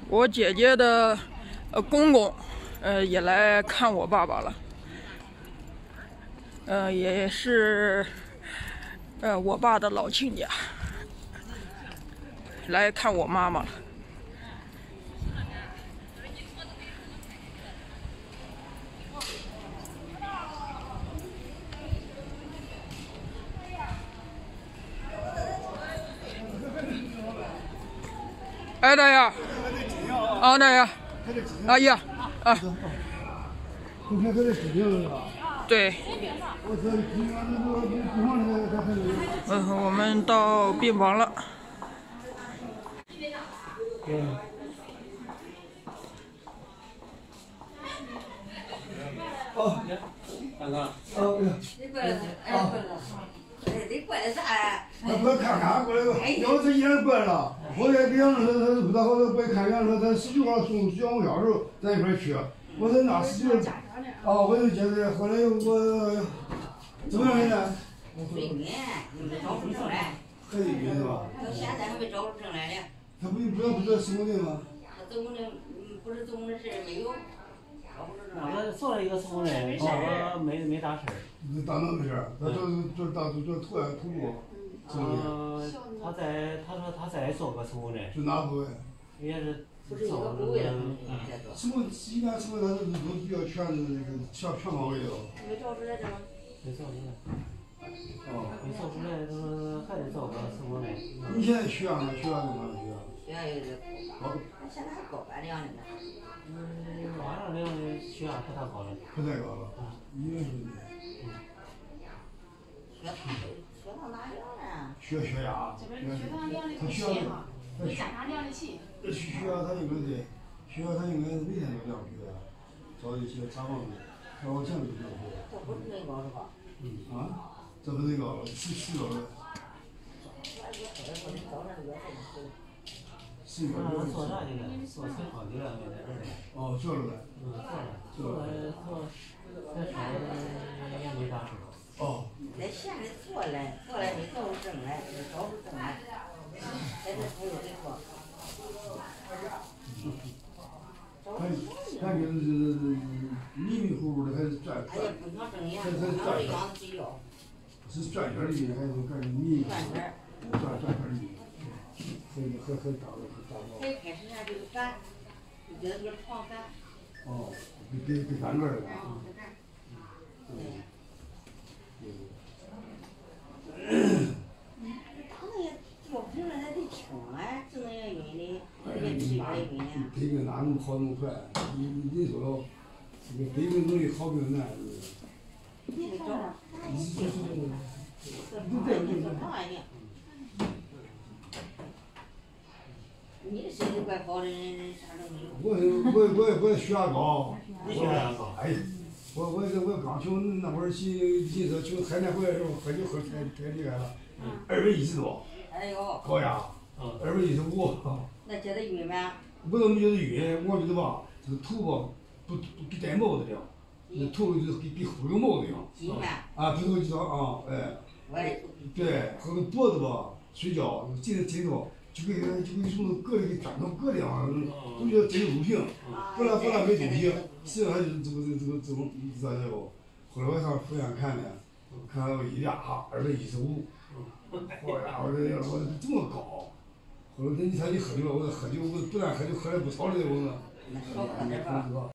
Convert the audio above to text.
我姐姐的公公也来看我爸爸了，也是我爸的老亲家来看我妈妈了。哎，大爷，啊，大爷，阿姨，啊， 今天还得治病是吧？ 对，我们到病房了。 哦， 看看。 哦， 你过来，哎，过来了。哎，你过来啥呀？ 过来看看，过来吧。要这一人过来了，后来这样他不大好，他过来看看，说他19号送学校时候，咱一块去。我说那19，哦，我就觉得后来我怎么样现在？ 没晕，没找出证来。 还得晕是吧？ 到现在还没找出证来呢。 他不知道生过病吗？ 他总共的不是总共的事没有。 我做了一个成功人，我没大事儿。 大脑没事儿，他这突然突出。 他说他再做个成功人。 是哪部位？ 也是。 不是一个部位了， 什么一般什么他都比较全全方位的。 没找出来这吗？ 没做出来。 哦。 没做出来，还得做个成功人。 你现在血压呢？血压在哪里？ 血压有点高。现在还高半两的呢。 晚上量的血压不太高了。 不太高了。医院说的。 血糖哪量呢？ 血压。 这边血糖量的不齐哈，有检查量的齐。 血压他应该对，血压他应该每天都量血压，早一些查房子，看我前面就量血。 这不是内高是吧？ 这不内高了，是高了。是高了。 做啥去了？做彩超去了，没在这儿呢。 哦，做了呗。 做了，再说也没大事。 哦。 在县里做了没找出证来，没找出证来，现在才有这个。 感觉是迷迷糊糊的，还是转。 哎呀，不像睁眼，不像这样子睡觉。 是转圈儿里还是感觉迷？ 转圈儿。 转圈儿里。很大的。 他一开始呢就是烦，就觉得这个床烦。 哦，给翻个儿了。 当那也吊瓶了，还得轻哎，整那也晕的，越吃越晕呢。 得病哪那么好那么快？你说了，这个得病容易好病难。 你得找着。你的身体怪好的，人啥都没有。 我血压高。 你血压高？ 哎，我刚从那会儿骑车从海南回来的时候，喝酒喝太厉害了，210多。 哎呦。 高压。215。 那觉得晕吗？ 我都没觉得晕，我觉得吧，这个头吧不比戴帽子的，那头就比呼个帽子一样。 紧吗？ 啊，比头就像啊，哎。 我也头皮。 对，和个脖子吧，睡觉紧着，就跟什么搁的跟砖头搁的样，总觉得真有毒品。后来没毒品，实际上就是这种咋的不？后来我上妇院看的，看到一压215，好家伙，我这么高。后来你看你喝酒，我喝酒我不但喝酒喝的不少的，我说。 少喝点吧。